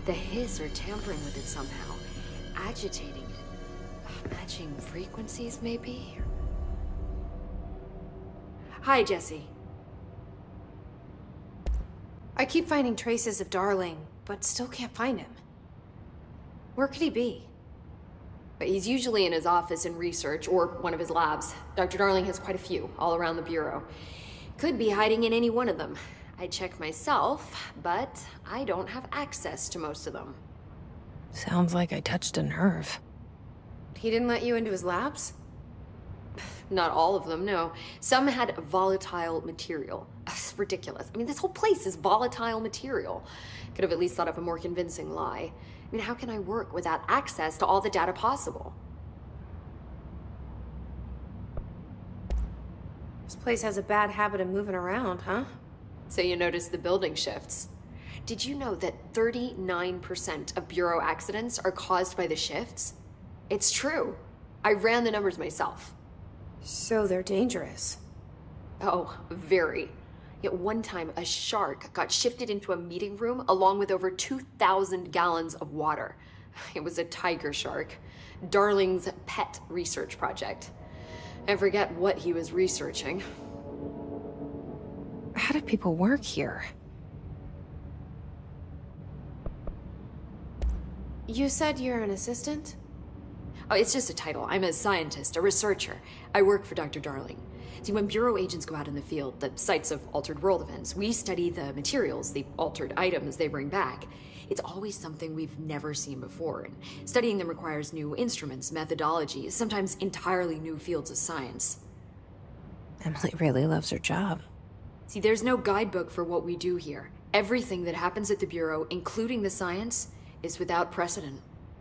The Hiss are tampering with it somehow, agitating it. Matching frequencies, maybe? Hi, Jesse. I keep finding traces of Darling, but still can't find him. Where could he be? But he's usually in his office in research, or one of his labs. Dr. Darling has quite a few, all around the Bureau. Could be hiding in any one of them. I check myself, but I don't have access to most of them. Sounds like I touched a nerve. He didn't let you into his labs? Not all of them, no. Some had volatile material. It's ridiculous. I mean, this whole place is volatile material. Could have at least thought of a more convincing lie. I mean, how can I work without access to all the data possible? This place has a bad habit of moving around, huh? So you notice the building shifts. Did you know that 39% of Bureau accidents are caused by the shifts? It's true. I ran the numbers myself. So they're dangerous. Oh, very. Yet one time, a shark got shifted into a meeting room along with over 2,000 gallons of water. It was a tiger shark. Darling's pet research project. I forget what he was researching. How do people work here? You said you're an assistant? Oh, it's just a title. I'm a scientist, a researcher. I work for Dr. Darling. See, when Bureau agents go out in the field, the sites of altered world events, we study the materials, the altered items they bring back. It's always something we've never seen before, and studying them requires new instruments, methodologies, sometimes entirely new fields of science. Emily really loves her job. See, there's no guidebook for what we do here. Everything that happens at the Bureau, including the science, is without precedent.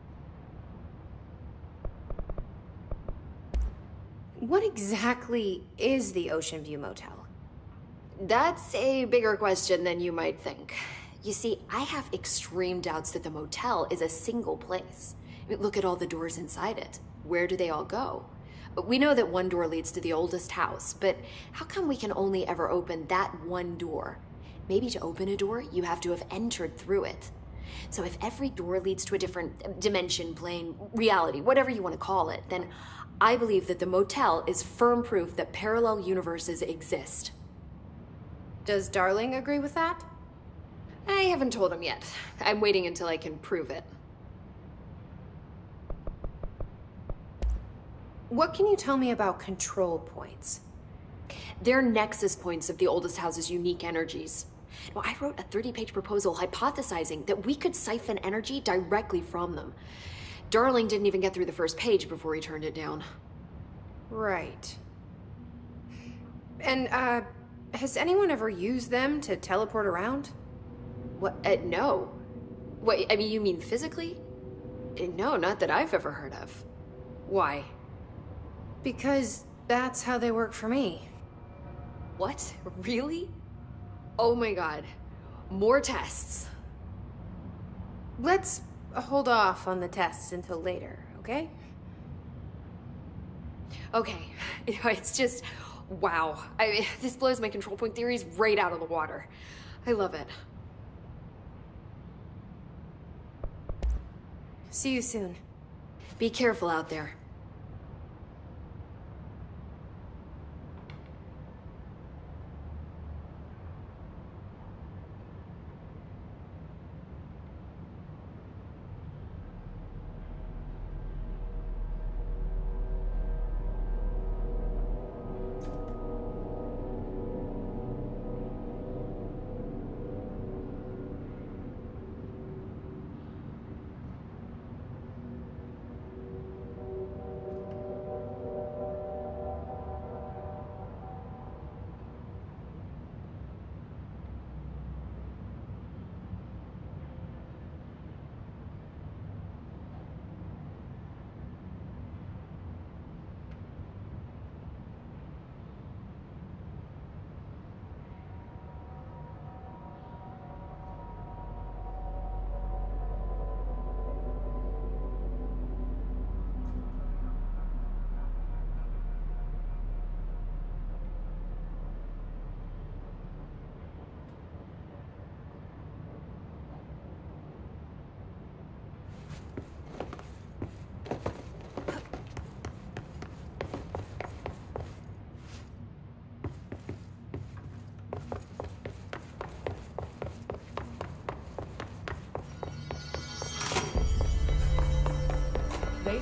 What exactly is the Ocean View Motel? That's a bigger question than you might think. You see, I have extreme doubts that the motel is a single place. I mean, look at all the doors inside it. Where do they all go? We know that one door leads to the oldest house, but how come we can only ever open that one door? Maybe to open a door, you have to have entered through it. So if every door leads to a different dimension, plane, reality, whatever you want to call it, then I believe that the motel is firm proof that parallel universes exist. Does Darling agree with that? I haven't told him yet. I'm waiting until I can prove it. What can you tell me about control points? They're nexus points of the oldest house's unique energies. Well, I wrote a 30-page proposal hypothesizing that we could siphon energy directly from them. Darling didn't even get through the first page before he turned it down. Right. And, has anyone ever used them to teleport around? What? No. What, I mean, you mean physically? No, not that I've ever heard of. Why? Because that's how they work for me. What? Really? Oh my god. More tests. Let's hold off on the tests until later, okay? Okay. It's just, wow. This blows my control point theories right out of the water. I love it. See you soon. Be careful out there.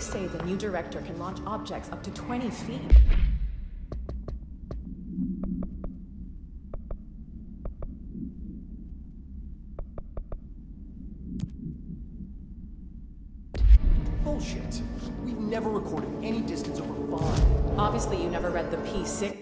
say the new director can launch objects up to 20 feet. Bullshit. We've never recorded any distance over 5. Obviously, you never read the P6.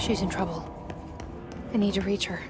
She's in trouble. I need to reach her.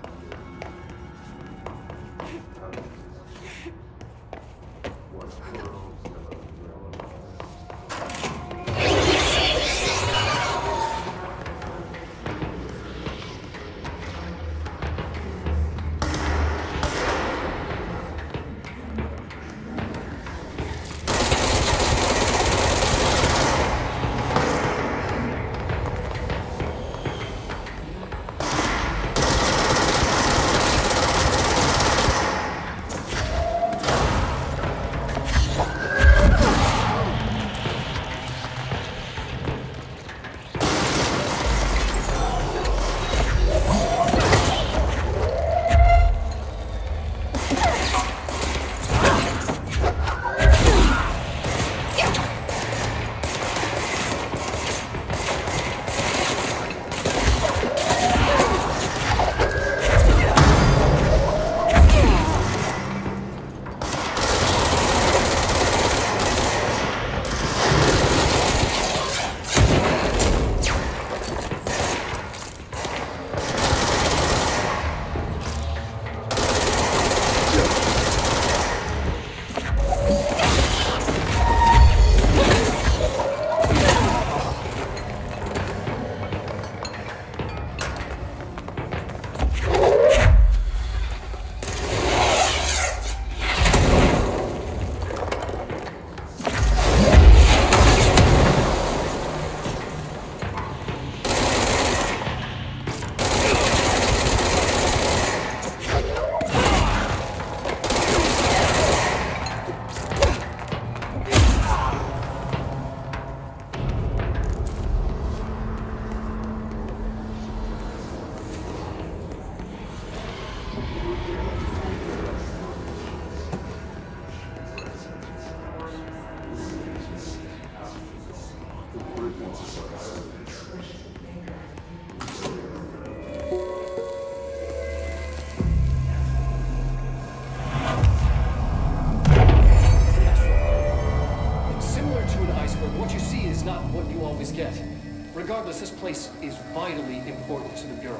Regardless, this place is vitally important to the Bureau.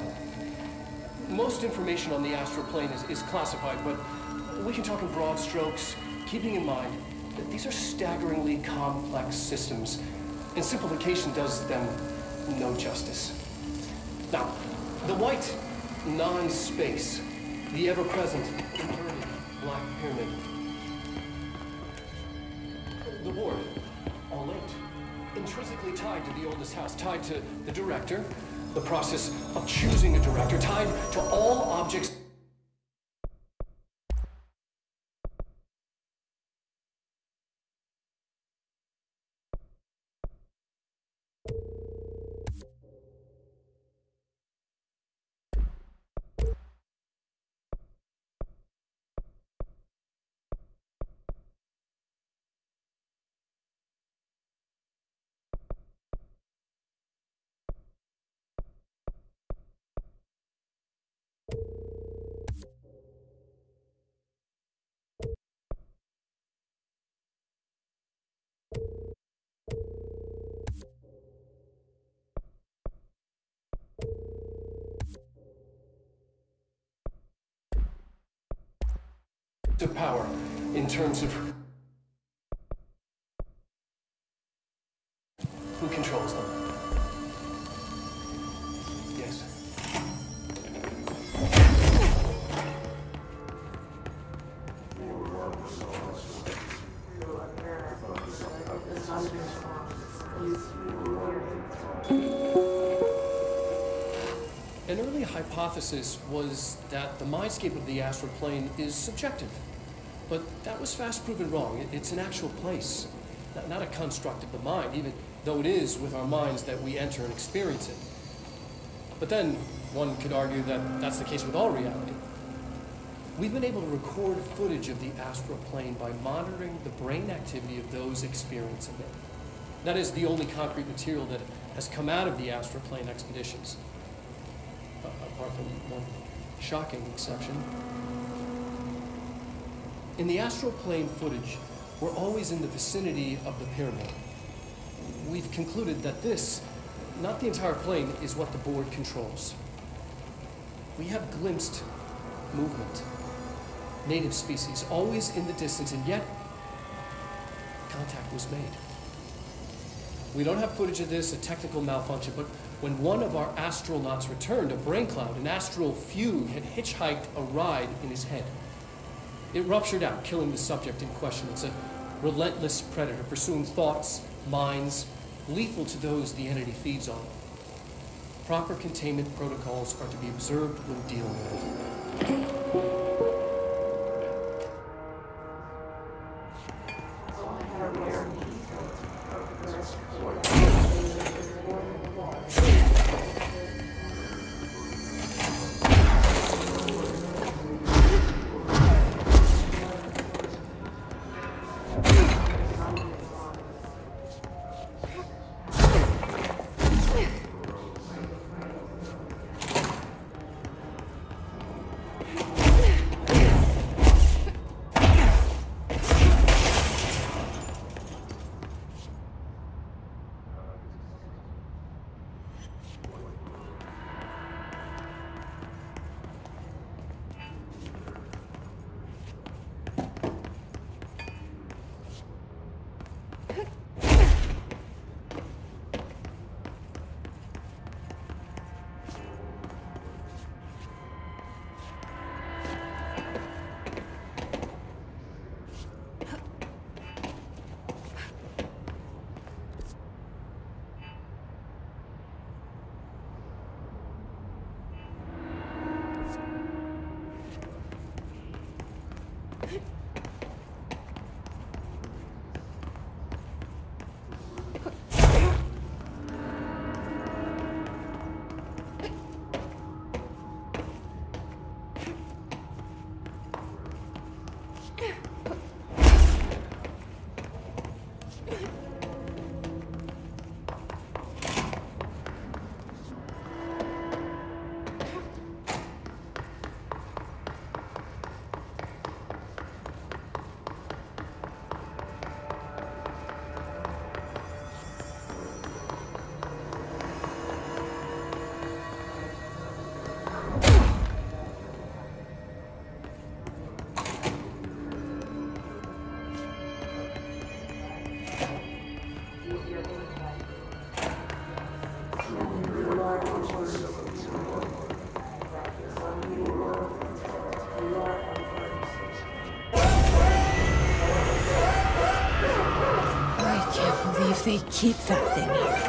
Most information on the astral plane is classified, but we can talk in broad strokes, keeping in mind that these are staggeringly complex systems, and simplification does them no justice. Now, the white non-space, the ever-present inverted black pyramid. The ward, all linked. Intrinsically tied to the oldest house, tied to the director, the process of choosing a director, tied to all objects. Of power in terms of who controls them. Yes. An early hypothesis was that the mindscape of the astral plane is subjective. But that was fast proven wrong. It's an actual place, not a construct of the mind, even though it is with our minds that we enter and experience it. But then, one could argue that that's the case with all reality. We've been able to record footage of the astral plane by monitoring the brain activity of those experiencing it. That is the only concrete material that has come out of the astral plane expeditions. Apart from one shocking exception. In the astral plane footage, we're always in the vicinity of the pyramid. We've concluded that this not the entire plane, is what the board controls. We have glimpsed movement, native species, always in the distance, and yet contact was made. We don't have footage of this, a technical malfunction, but when one of our astronauts returned, a brain cloud, an astral fugue, had hitchhiked a ride in his head. It ruptured out, killing the subject in question. It's a relentless predator, pursuing thoughts, minds, lethal to those the entity feeds on. Proper containment protocols are to be observed when dealing with it. They keep that thing here.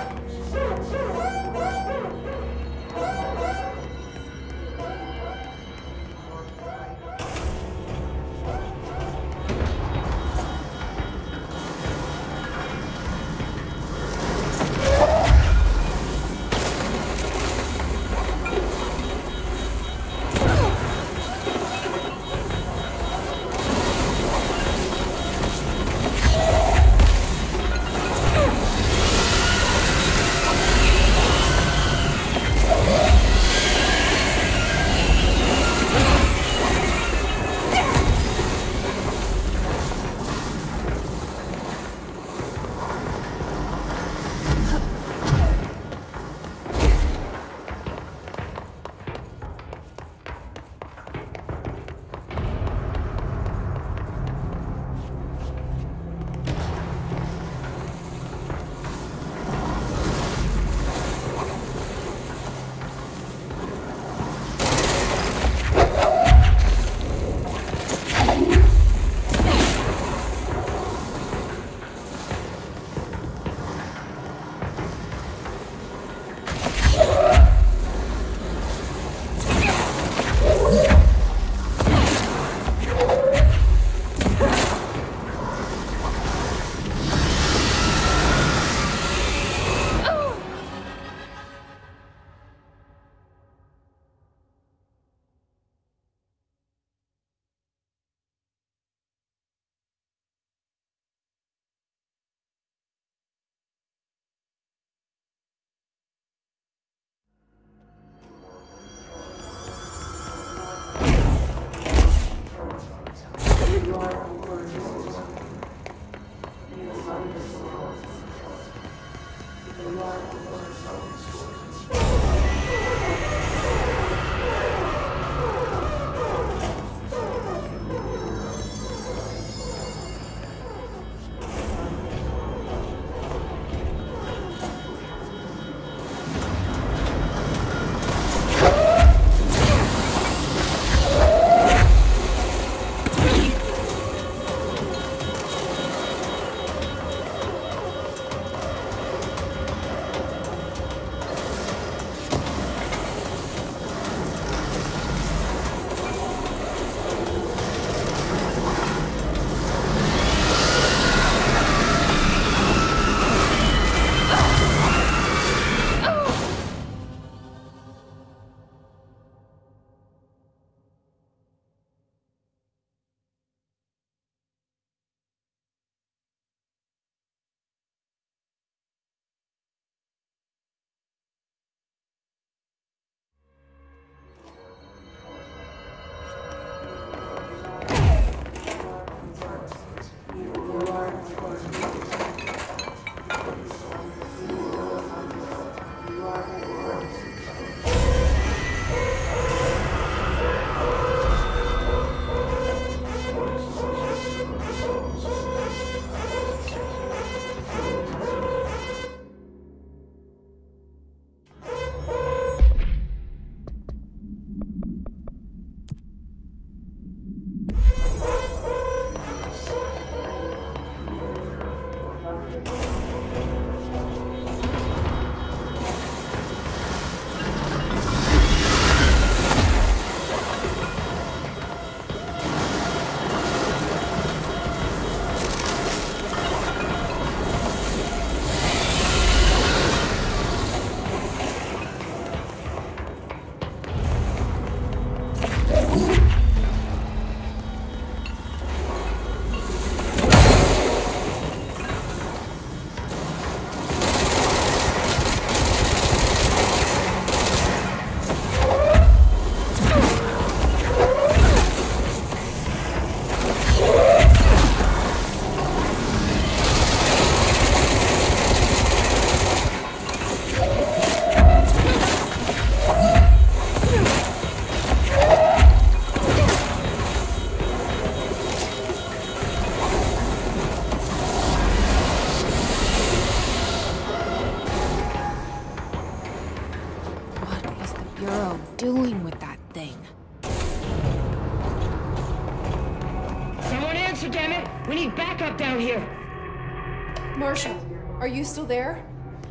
Marshall, damn it! We need backup down here! Marshall, are you still there?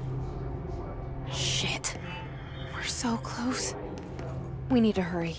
Shit. We're so close. We need to hurry.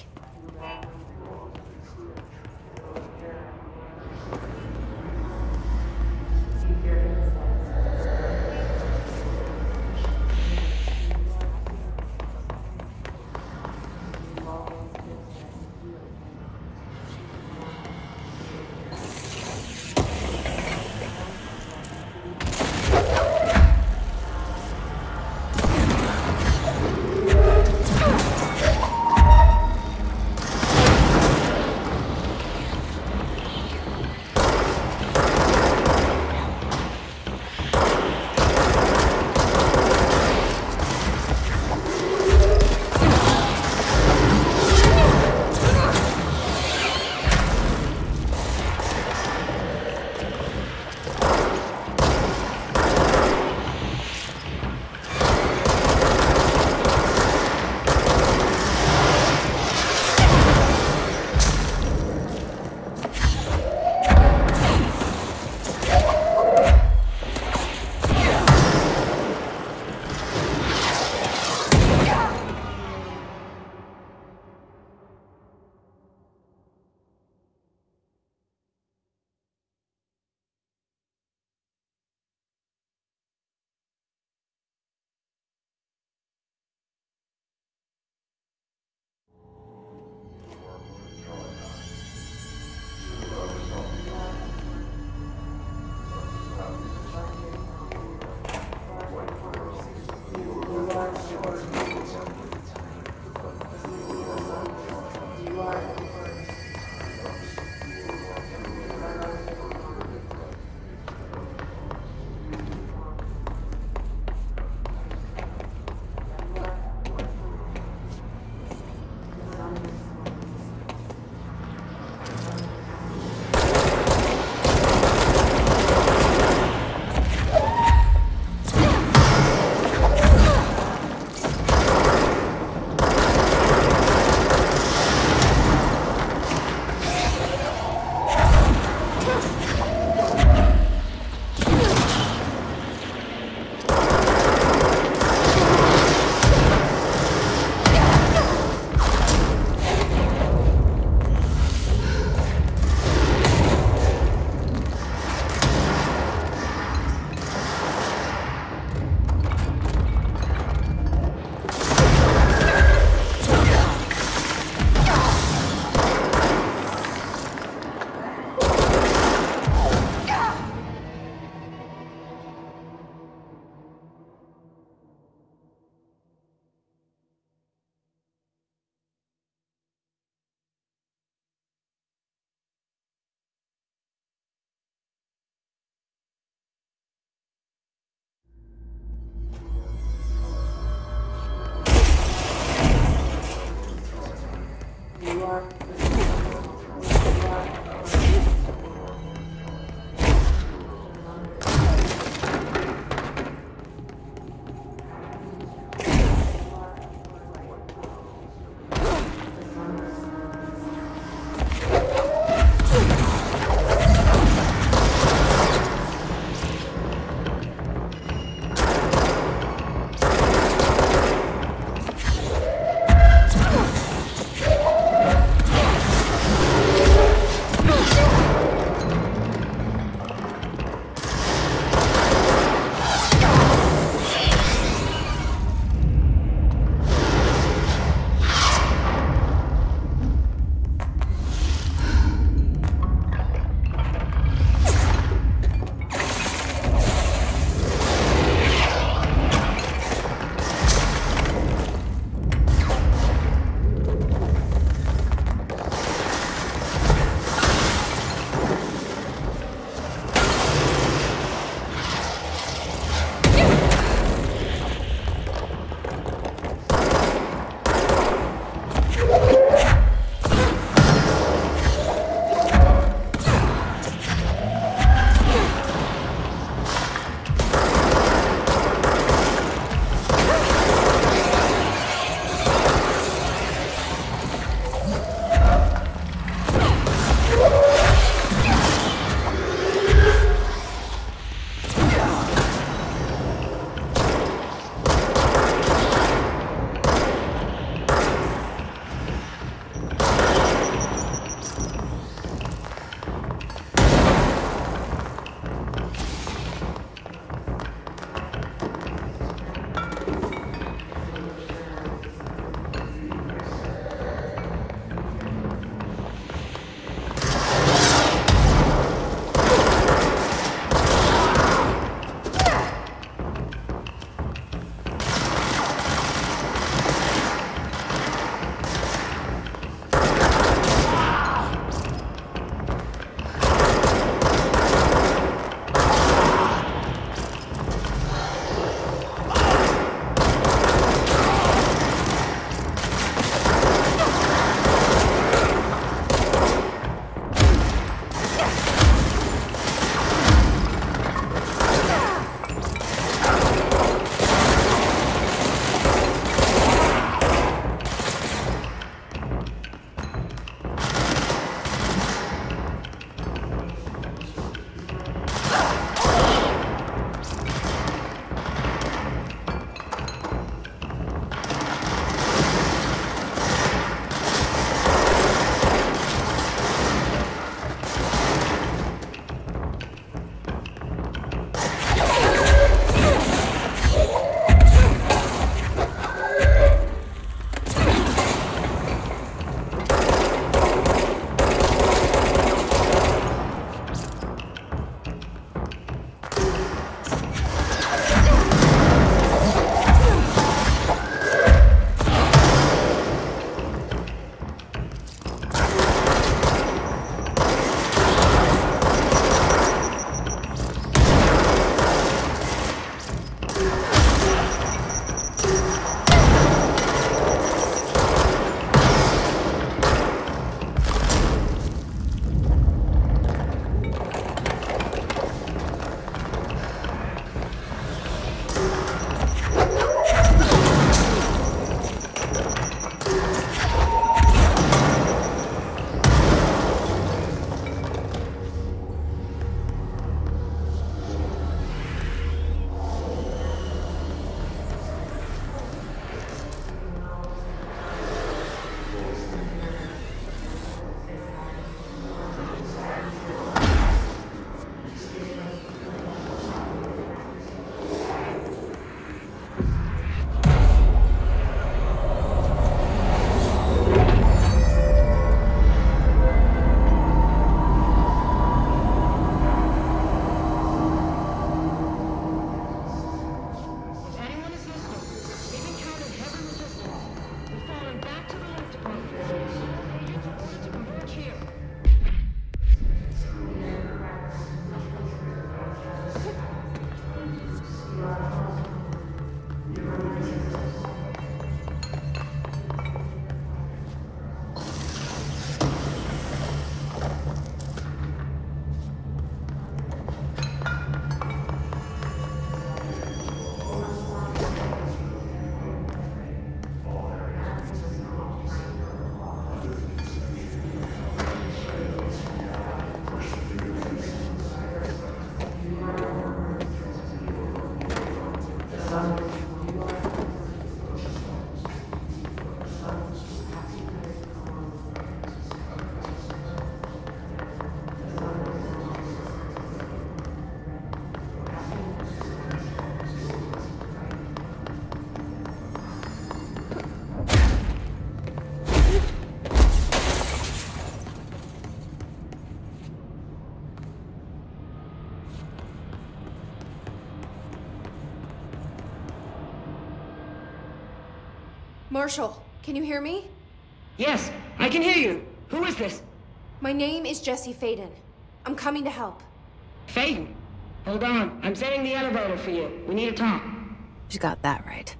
Marshall, can you hear me? Yes, I can hear you. Who is this? My name is Jesse Faden. I'm coming to help. Faden. Hold on. I'm setting the elevator for you. We need to talk. She's got that right.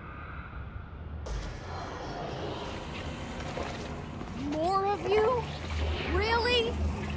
More of you? Really?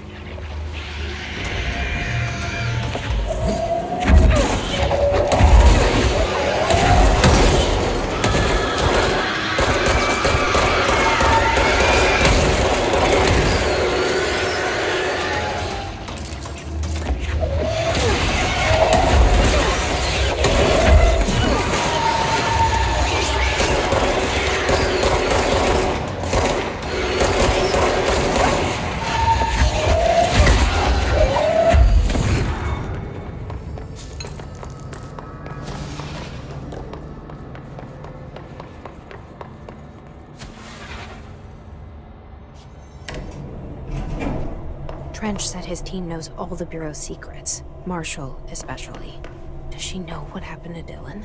Trench said his team knows all the Bureau's secrets. Marshall, especially. Does she know what happened to Dylan?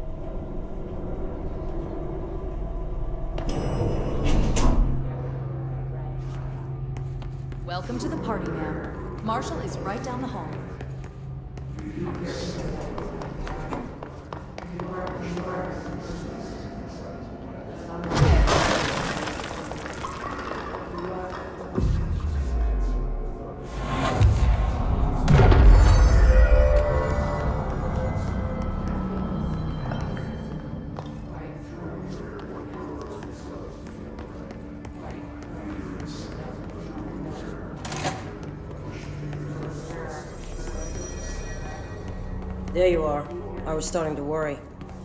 Welcome to the party, ma'am. Marshall is right down the hall. There you are. I was starting to worry.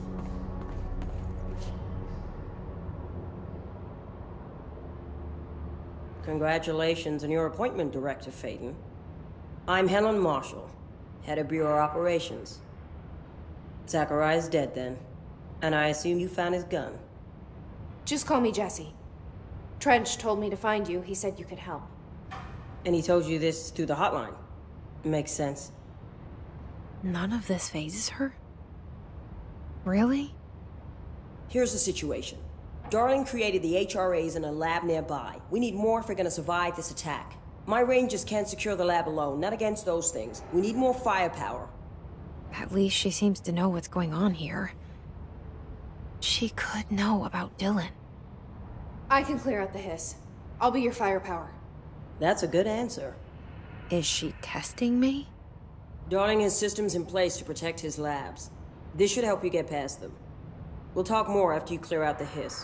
Congratulations on your appointment, Director Faden. I'm Helen Marshall, head of Bureau Operations. Zachariah's dead then, and I assume you found his gun. Just call me Jesse. Trench told me to find you. He said you could help. And he told you this through the hotline. Makes sense. None of this phases her? Really? Here's the situation. Darling created the HRAs in a lab nearby. We need more if we're gonna survive this attack. My rangers can't secure the lab alone, not against those things. We need more firepower. At least she seems to know what's going on here. She could know about Dylan. I can clear out the hiss. I'll be your firepower. That's a good answer. Is she testing me? Darling has systems in place to protect his labs. This should help you get past them. We'll talk more after you clear out the hiss.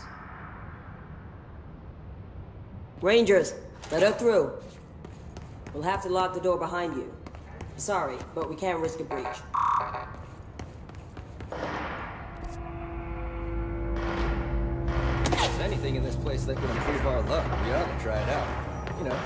Rangers, let her through. We'll have to lock the door behind you. Sorry, but we can't risk a breach. If there's anything in this place that could improve our luck, we ought to try it out. You know.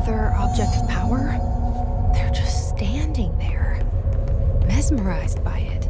Another object of power? They're just standing there, mesmerized by it.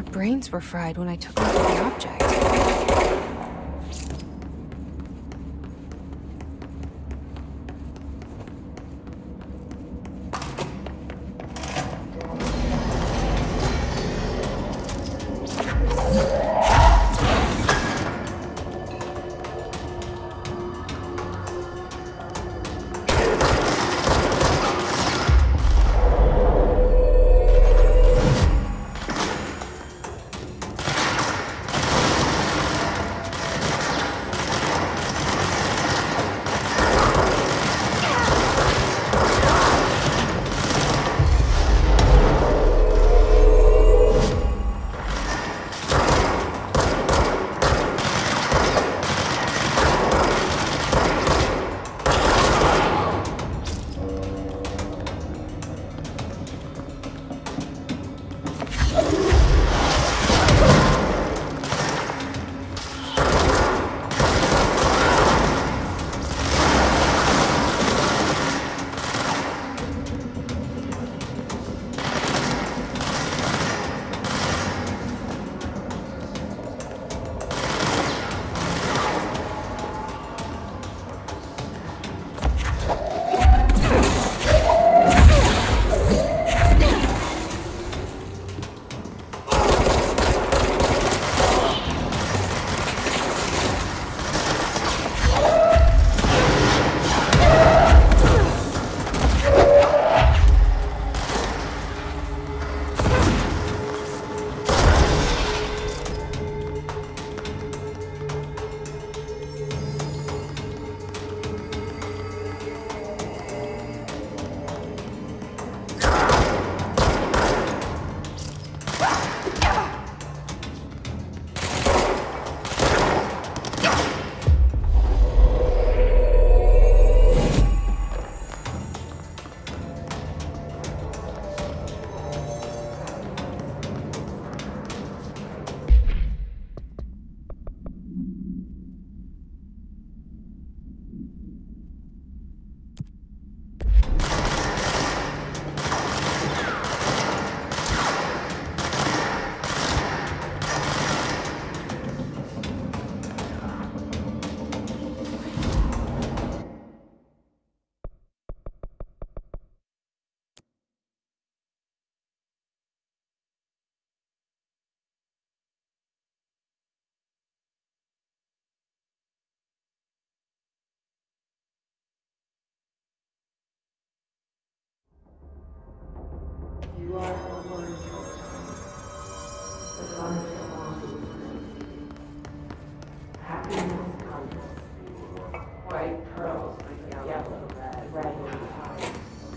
brains were fried when I took a look at the object. You are the one the sun belongs. Happiness comes. White pearls with yellow, red eyes.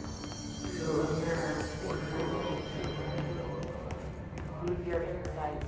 Leave your inside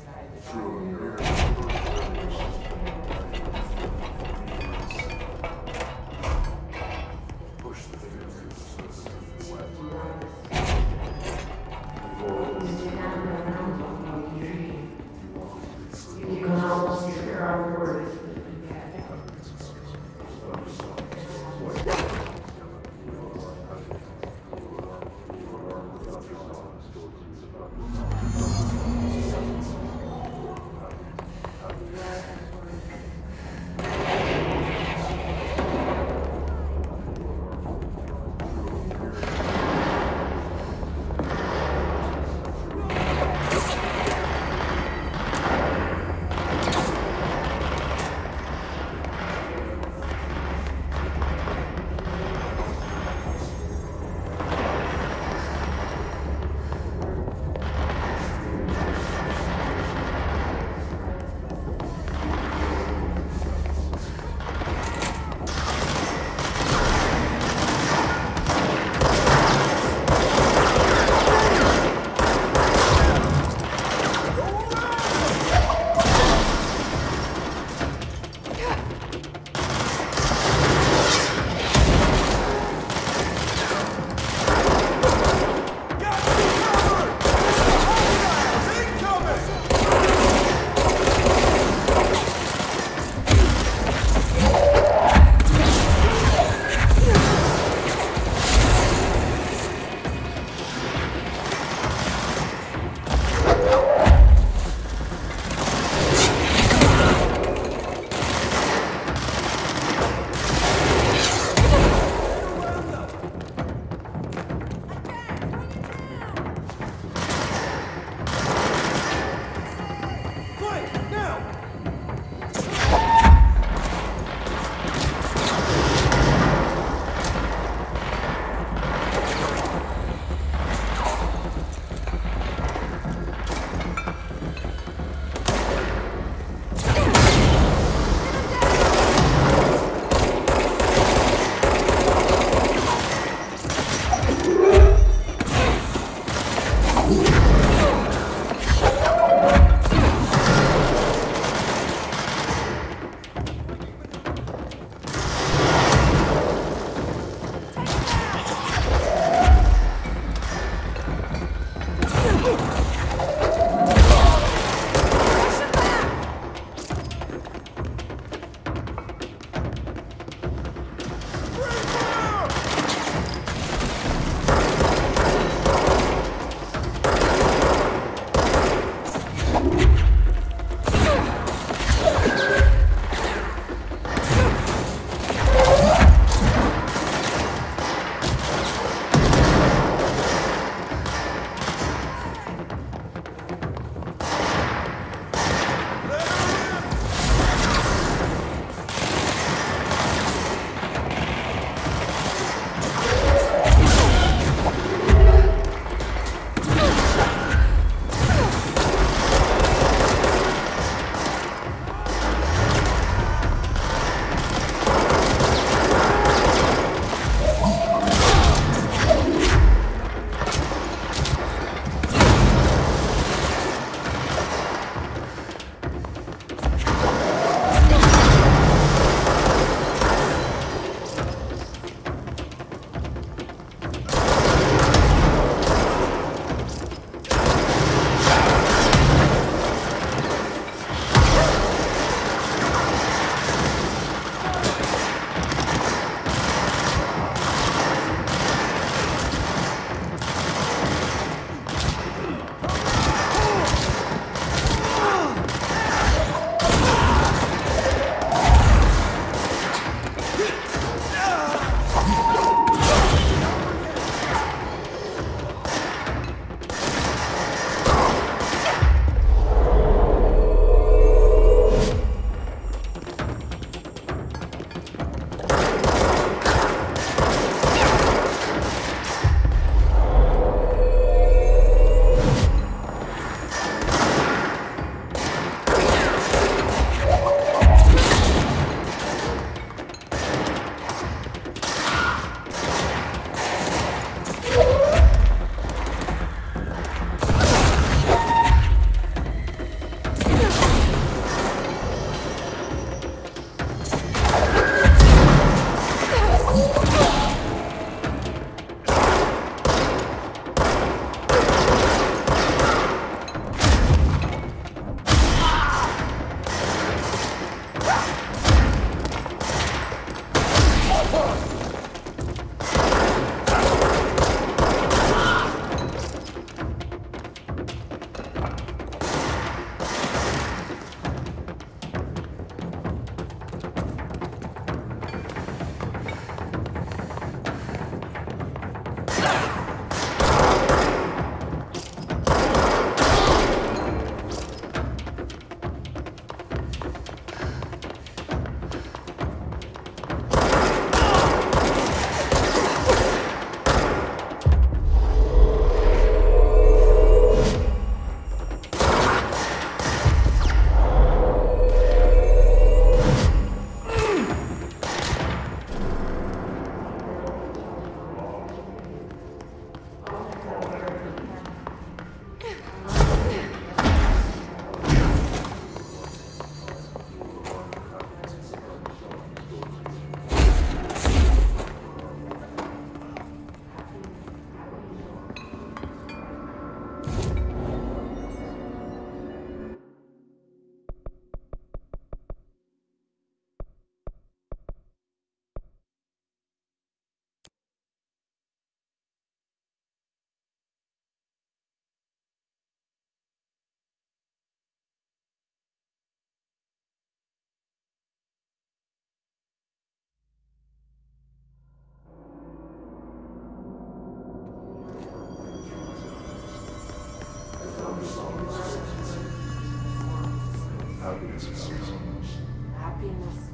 Happiness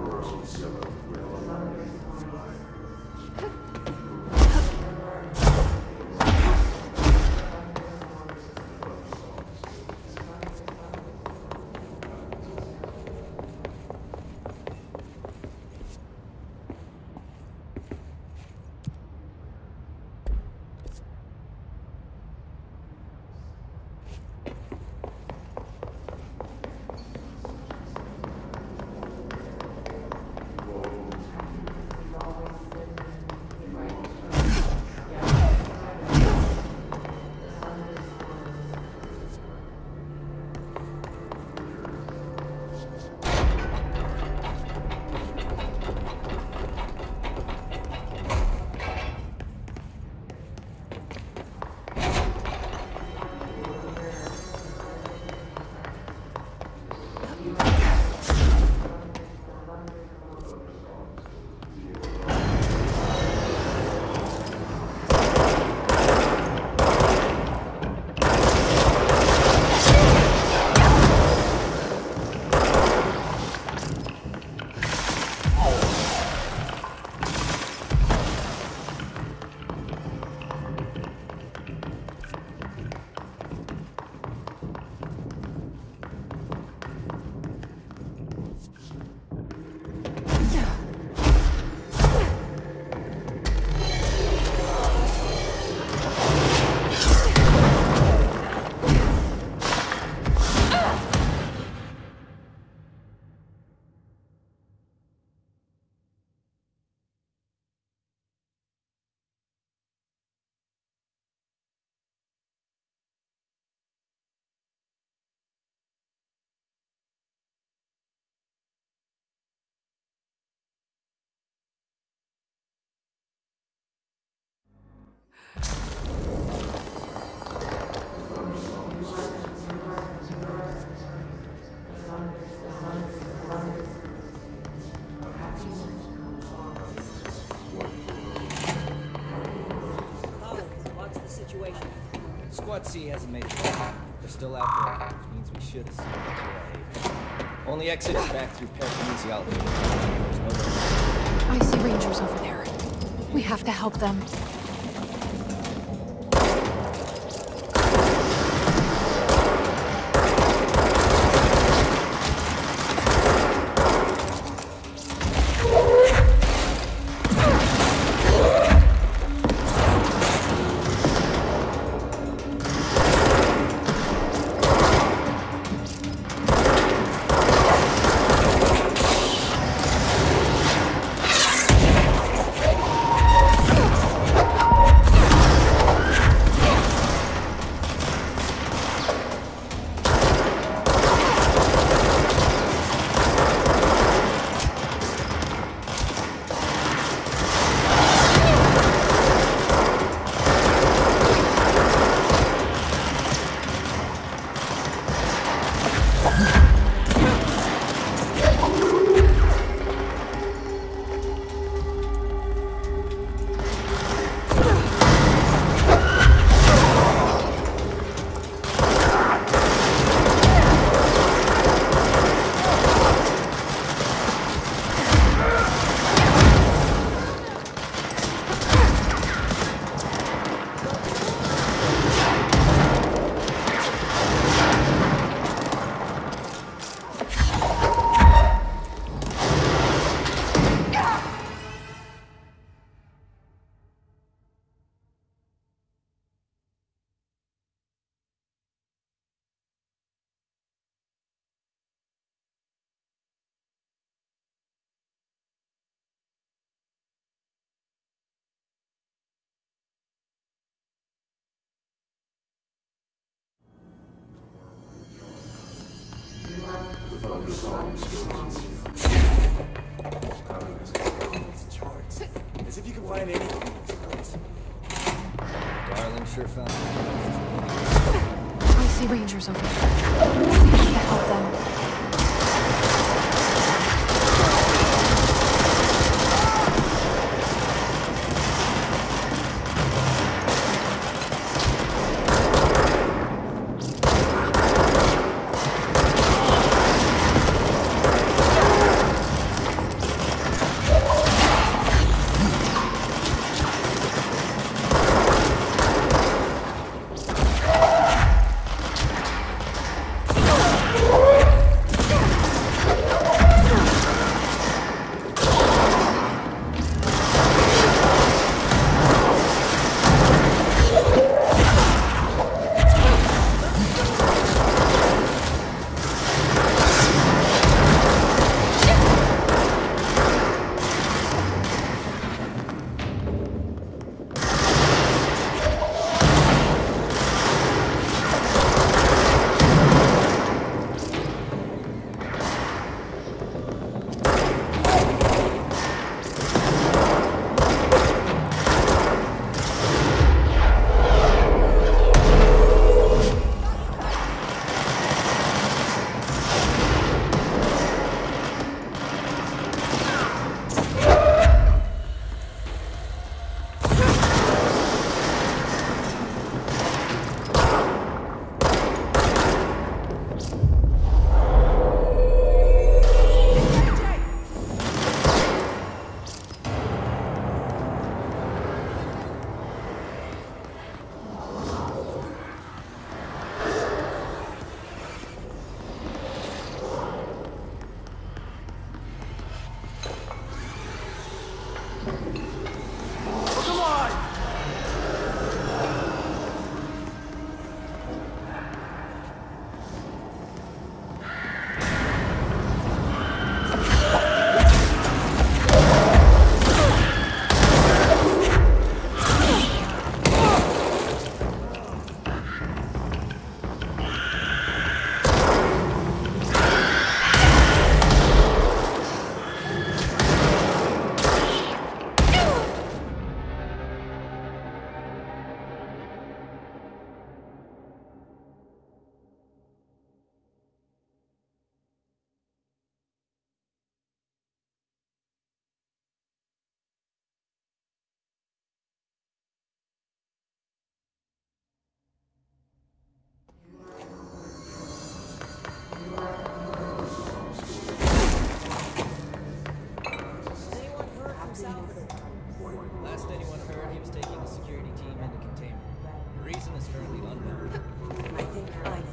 Squad C hasn't made it back. They're still out there, which means we should have seen them. Only exit is back through parakinesiology. There's no way. I see Rangers over there. We have to help them. As if you could find anything in this place. Darling sure found it. I see Rangers over there. We have to help them. Last anyone heard, he was taking a security team into containment. The reason is currently unknown. I think I know.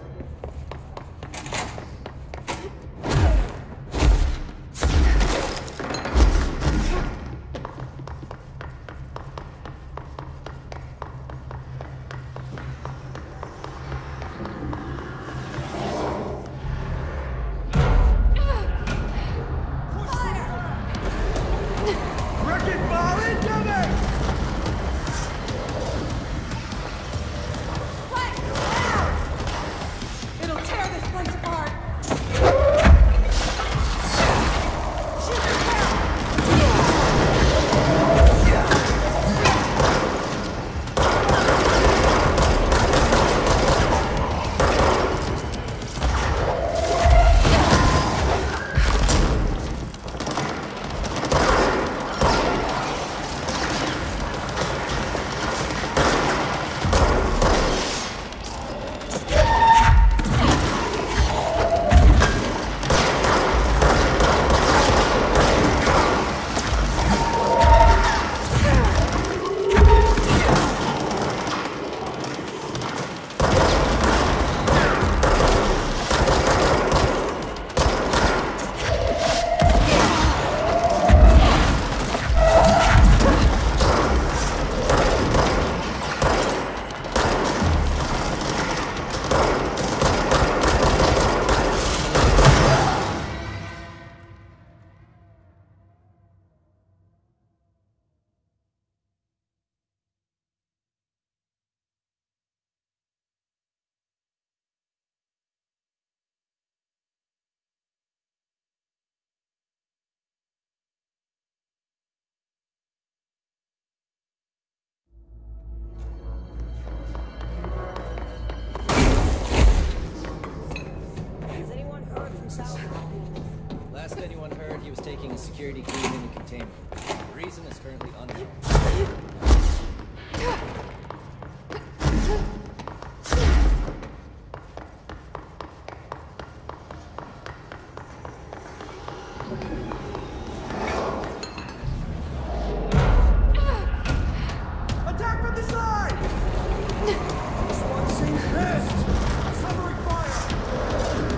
Last anyone heard, he was taking a security team into containment. The reason is currently unknown. Attack from the side! This one seems pissed! Covering fire!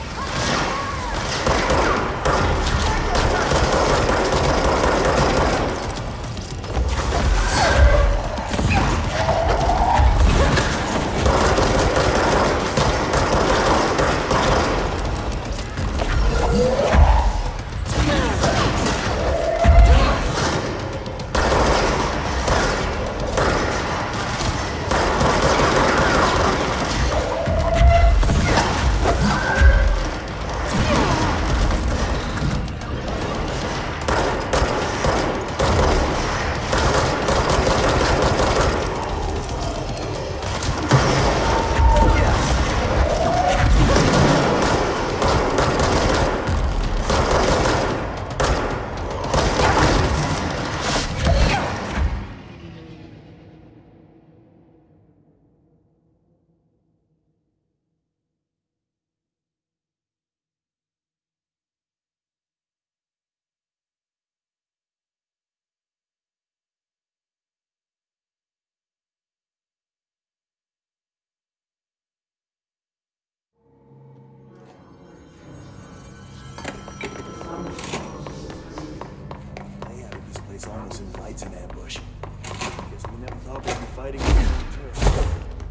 This almost invites an ambush. Guess we never thought we'd be fighting terrorists.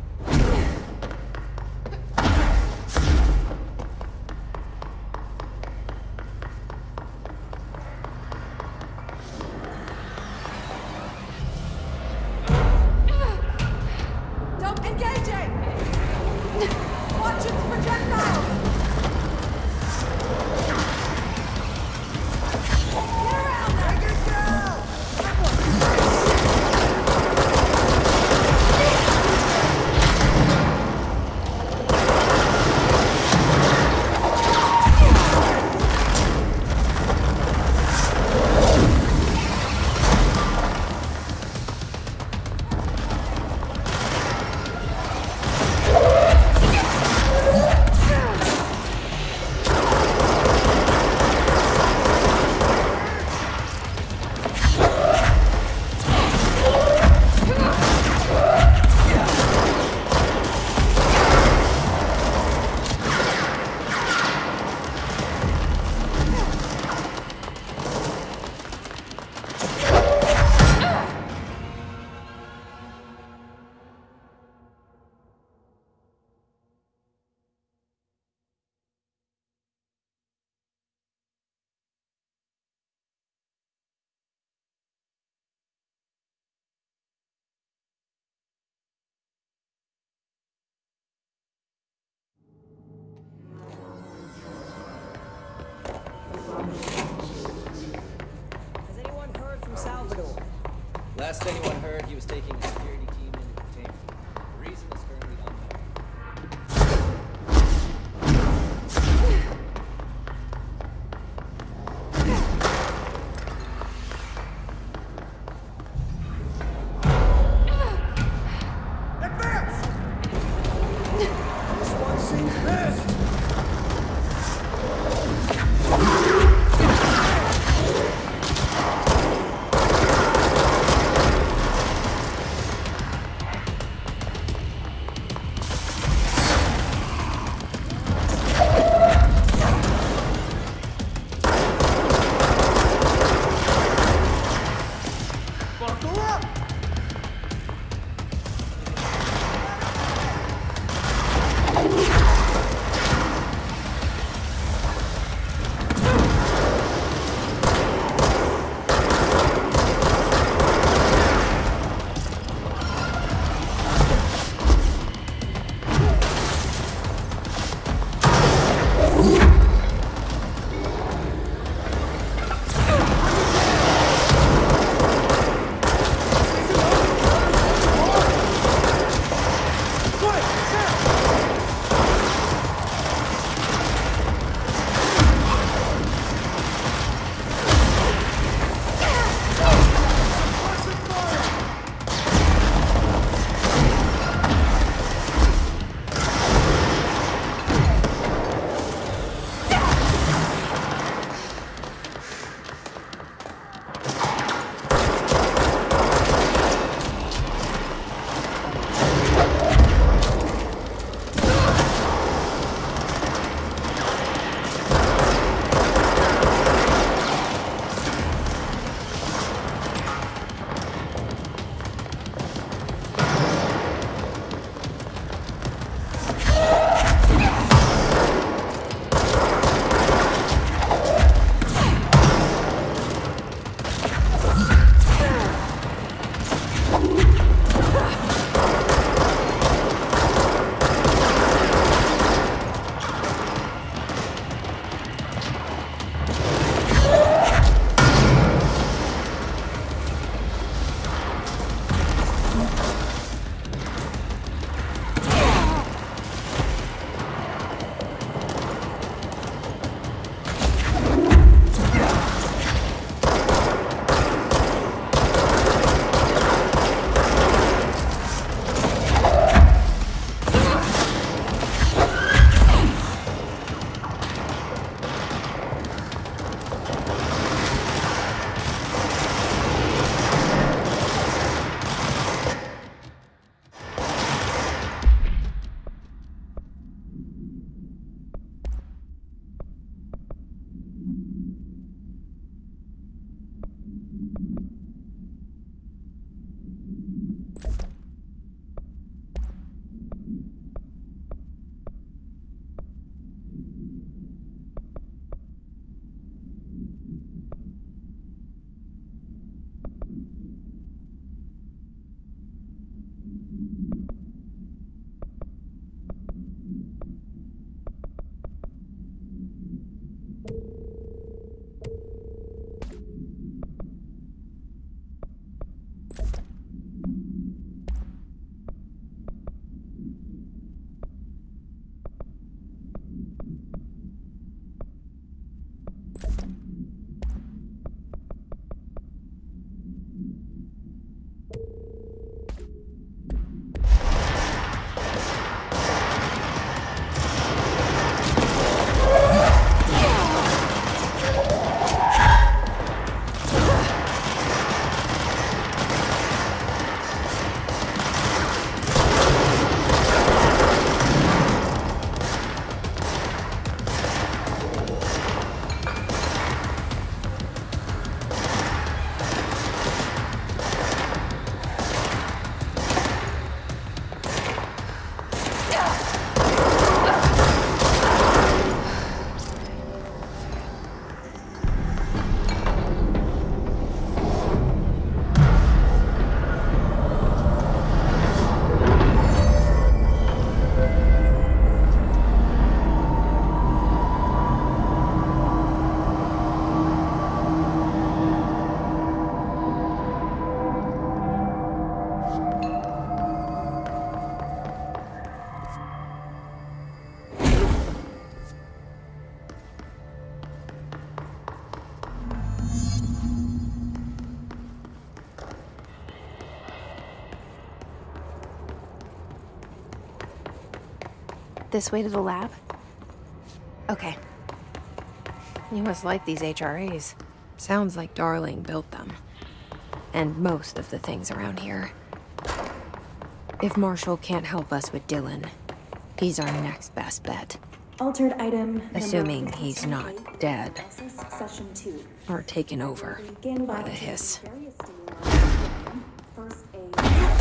Don't engage it! Watch its projectiles! Get around there! Take it down! Last anyone heard, he was taking a security team into containment. The reason is currently unknown. Advance! This one seems pissed! Buckle up! this way to the lab? Okay. You must like these HRAs. Sounds like Darling built them. And most of the things around here. If Marshall can't help us with Dylan, he's our next best bet. Altered item. Assuming he's not dead. Session 2. Or taken over by the hiss. First aid.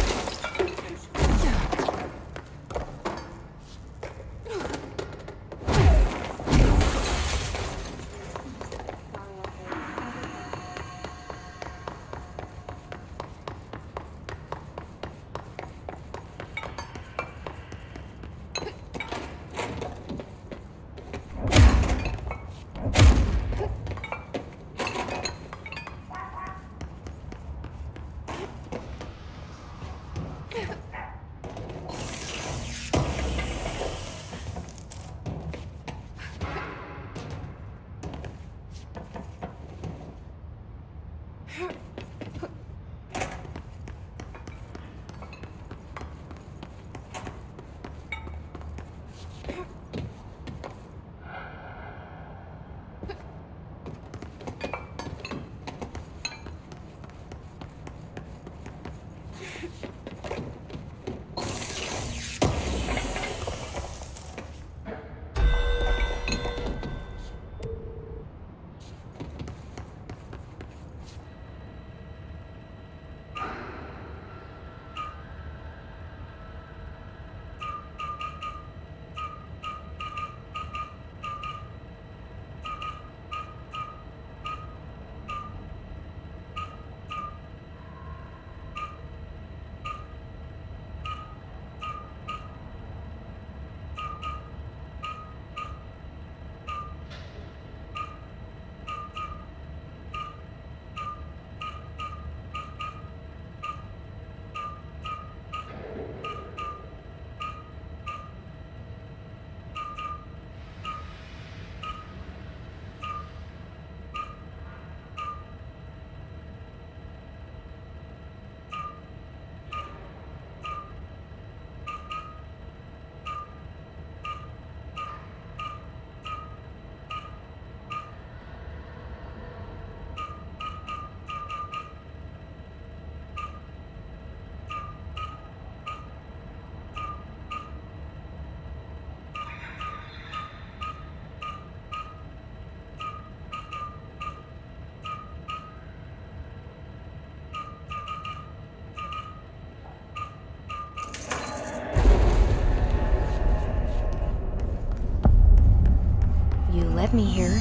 Let me hear.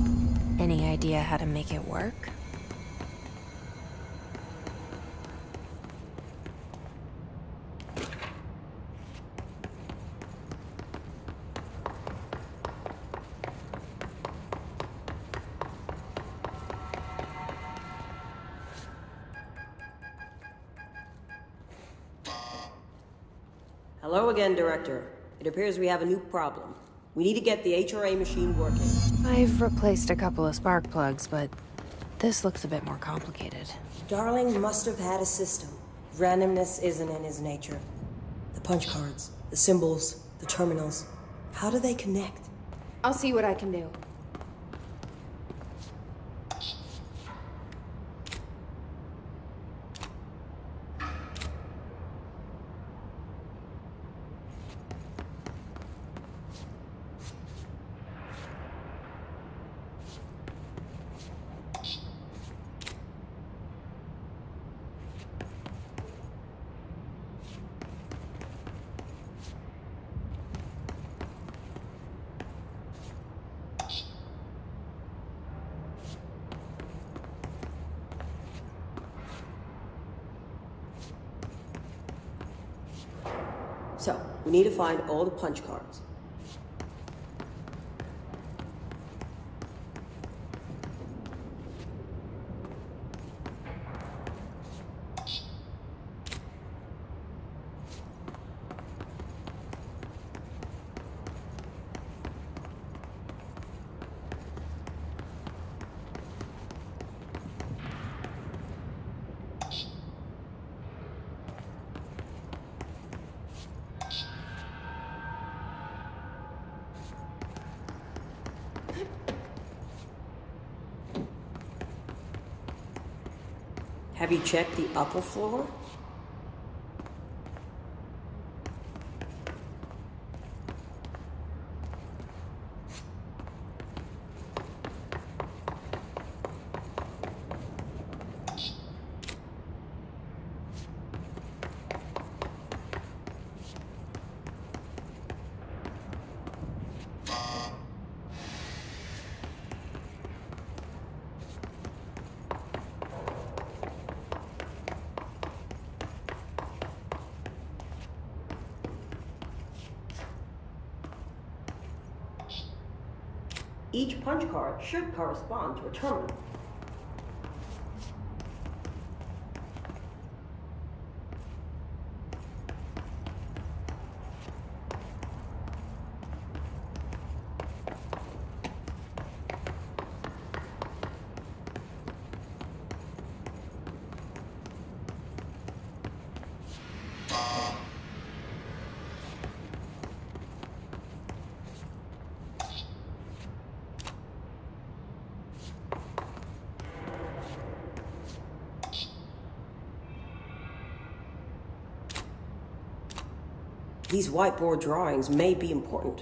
Any idea how to make it work? Hello again, Director. It appears we have a new problem. We need to get the HRA machine working. I've replaced a couple of spark plugs, but this looks a bit more complicated. Darling must have had a system. Randomness isn't in his nature. The punch cards, the symbols, the terminals. How do they connect? I'll see what I can do. So, we need to find all the punch cards. Have you checked the upper floor? Each punch card should correspond to a terminal. These whiteboard drawings may be important.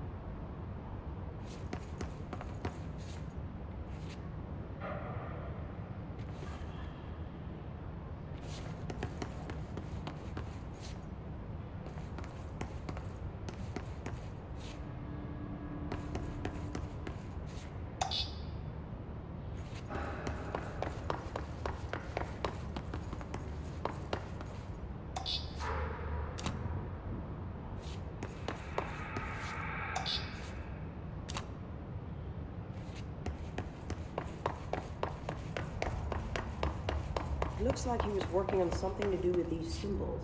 Looks like he was working on something to do with these symbols.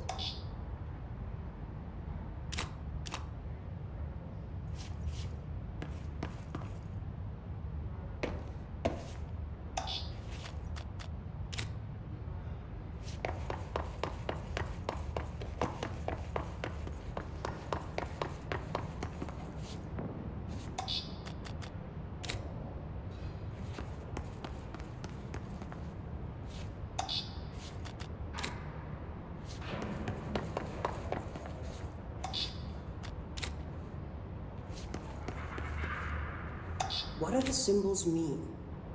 What do the symbols mean?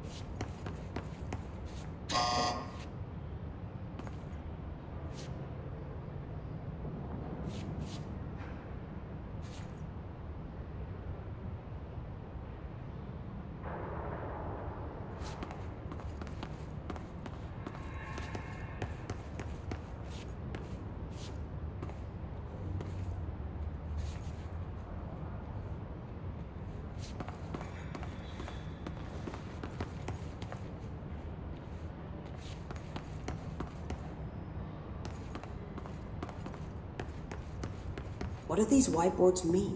What do these whiteboards mean?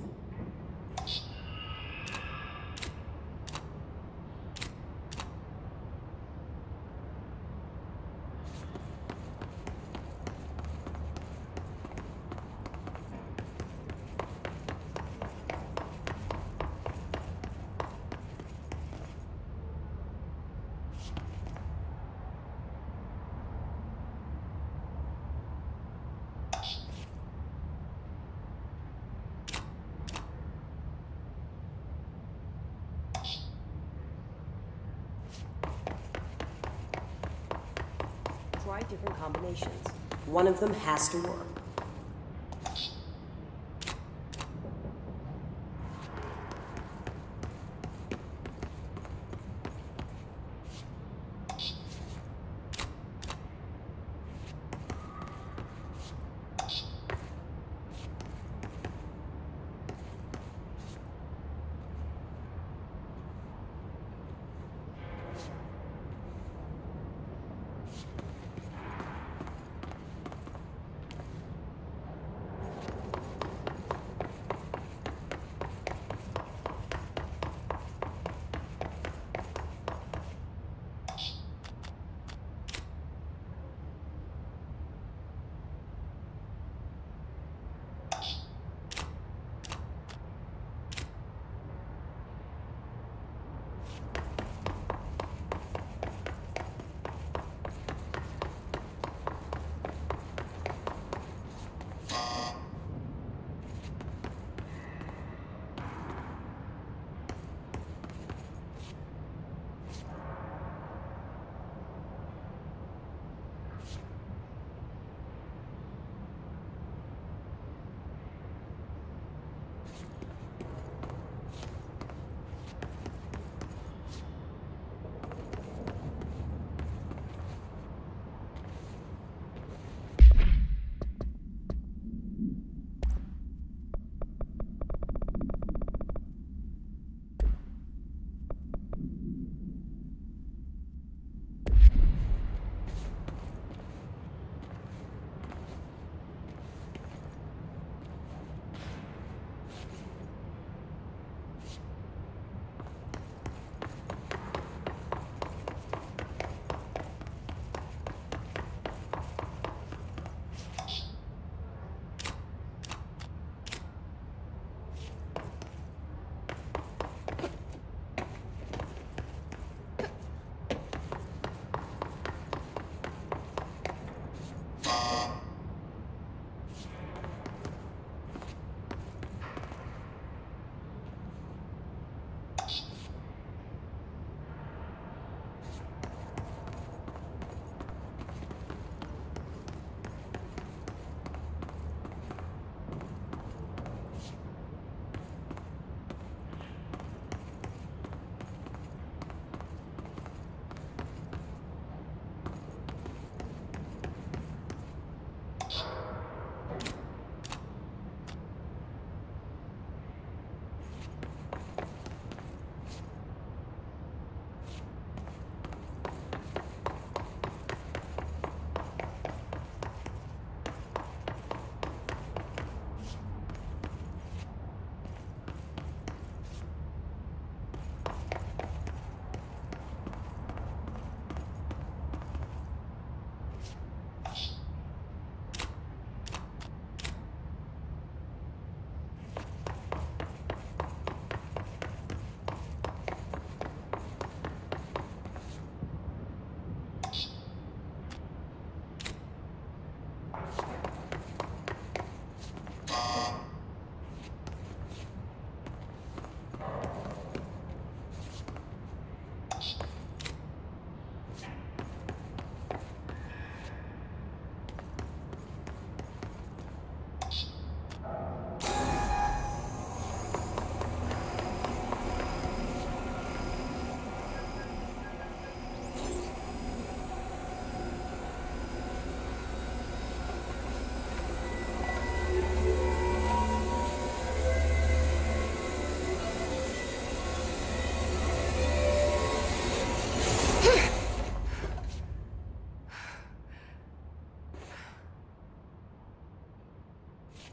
Try different combinations. One of them has to work.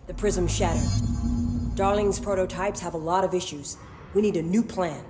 The prism shattered. Darling's prototypes have a lot of issues. We need a new plan.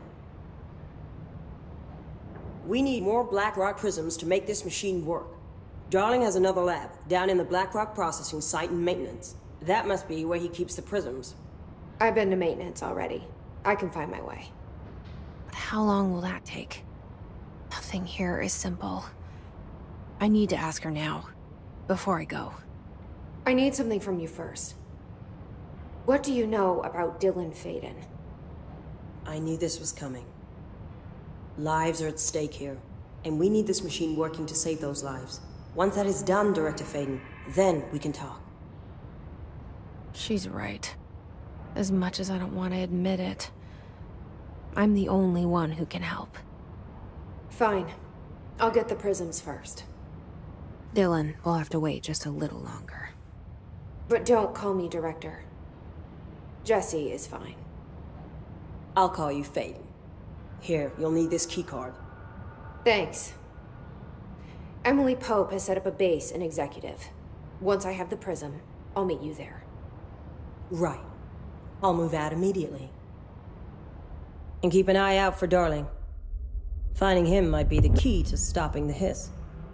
We need more Blackrock prisms to make this machine work. Darling has another lab, down in the Blackrock processing site in maintenance. That must be where he keeps the prisms. I've been to maintenance already. I can find my way. But how long will that take? Nothing here is simple. I need to ask her now, before I go. I need something from you first. What do you know about Dylan Faden? I knew this was coming. Lives are at stake here, and we need this machine working to save those lives. Once that is done, Director Faden, then we can talk. She's right. As much as I don't want to admit it, I'm the only one who can help. Fine. I'll get the prisms first. Dylan will have to wait just a little longer. But don't call me Director. Jesse is fine. I'll call you Faden. Here, you'll need this keycard. Thanks. Emily Pope has set up a base in Executive. Once I have the prism, I'll meet you there. Right. I'll move out immediately. And keep an eye out for Darling. Finding him might be the key to stopping the hiss.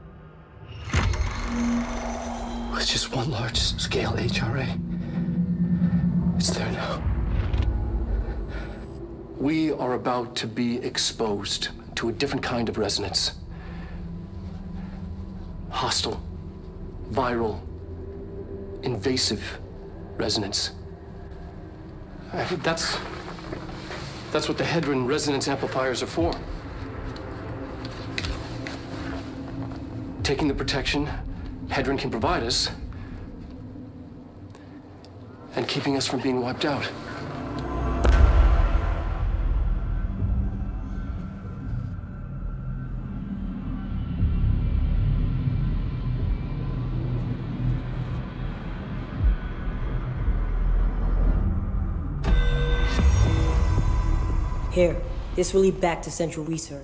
It's just one large-scale HRA. It's there now. We are about to be exposed to a different kind of resonance. Hostile, viral, invasive resonance. That's what the Hedron resonance amplifiers are for. Taking the protection Hedron can provide us, and keeping us from being wiped out. Here, this will lead back to Central Research.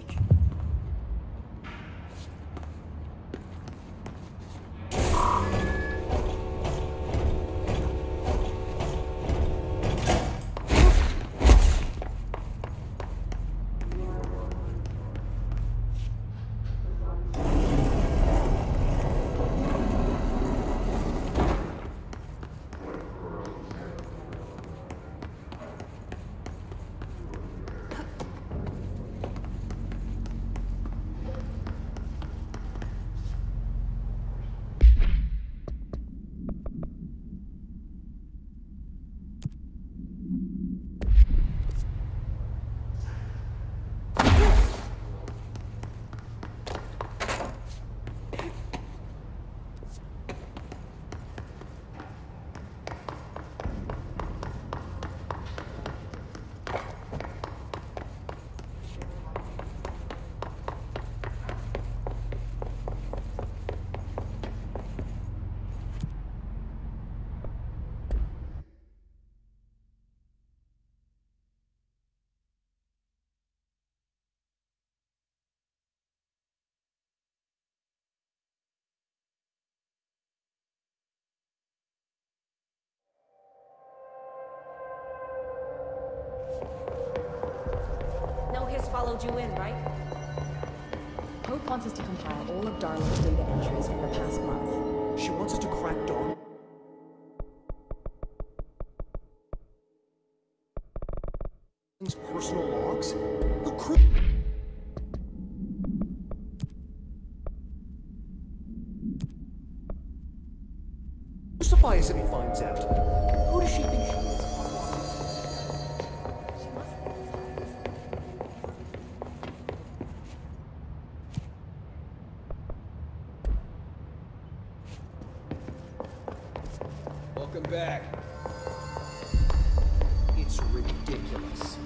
Followed you in, right? Hope wants us to compile all of Darling's data entries from the past month. She wants us to crack Darling's personal logs? Justify us if he finds out. Who does she think she is? Welcome back. It's ridiculous.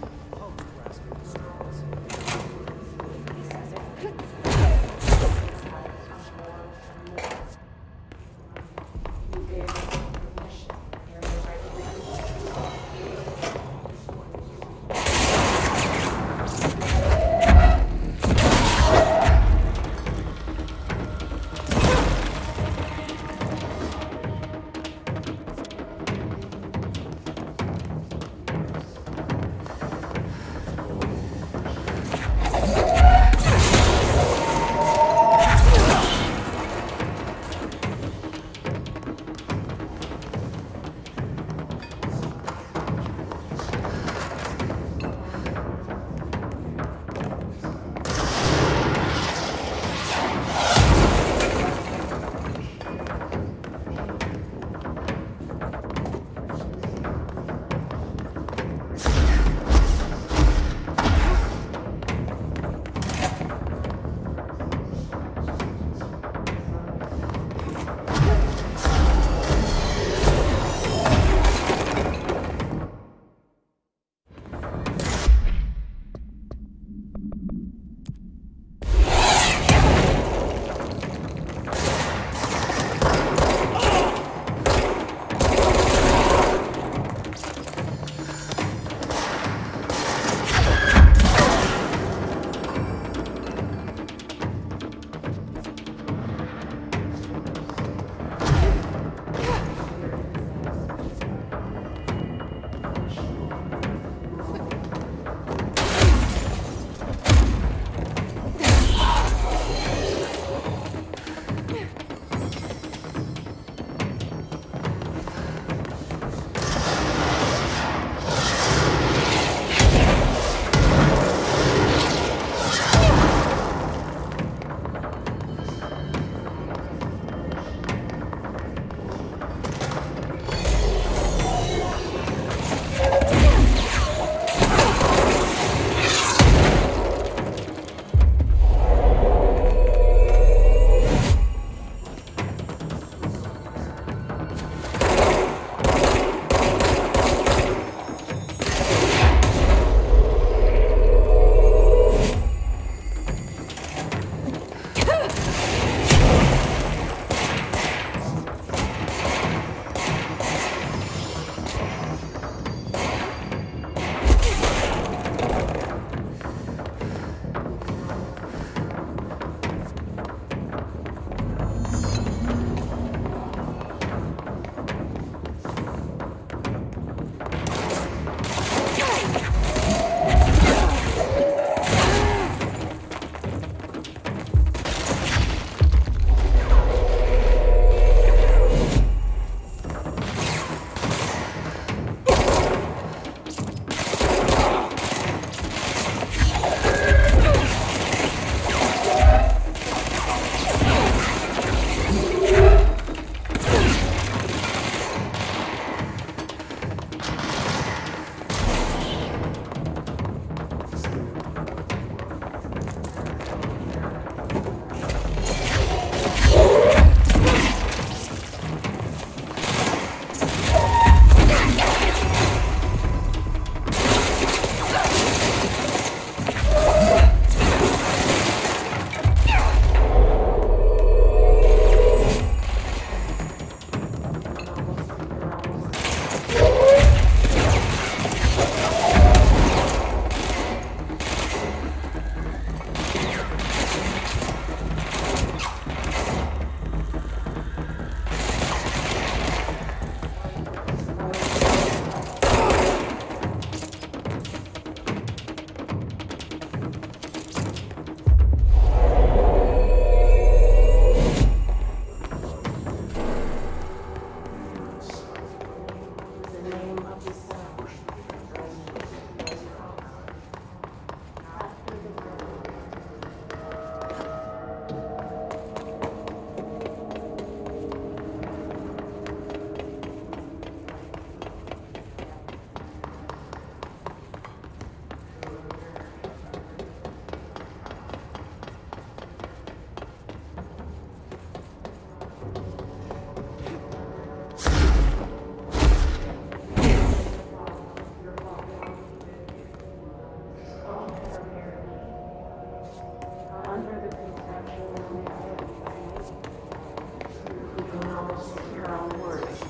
your own words.